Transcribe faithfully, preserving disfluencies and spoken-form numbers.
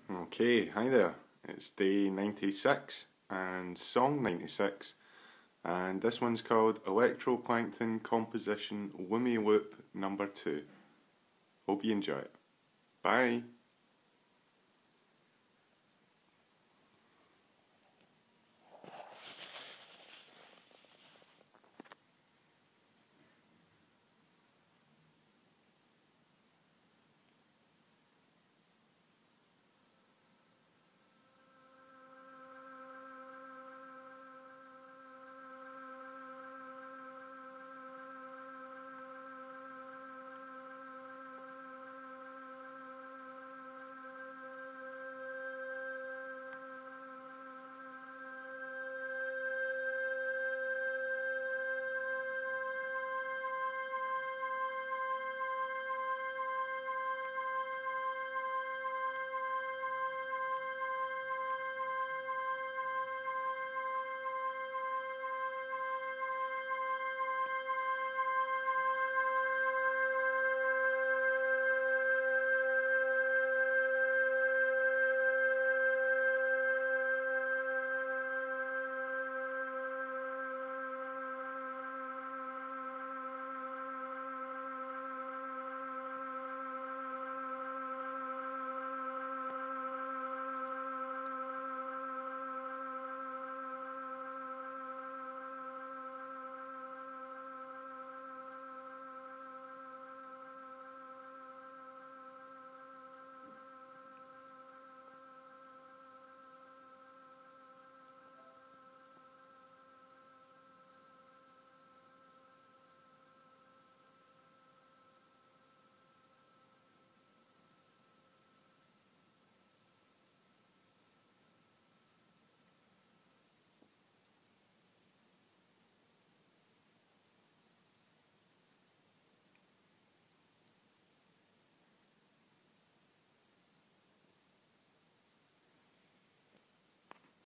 Okay, hi there. It's day ninety-six and song ninety-six, and this one's called Electroplankton Composition Woomy Loop Number two. Hope you enjoy it. Bye.